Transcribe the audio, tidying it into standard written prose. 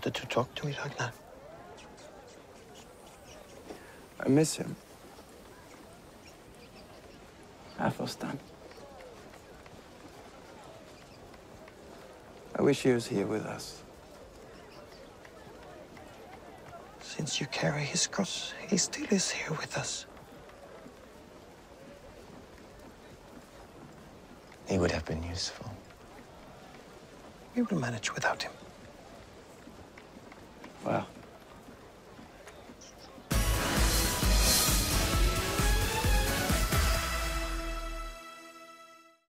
wanted to talk to me, Ragnar. I miss him. Athelstan. I wish he was here with us. Since you carry his cross, he still is here with us. He would have been useful. We will manage without him. Well,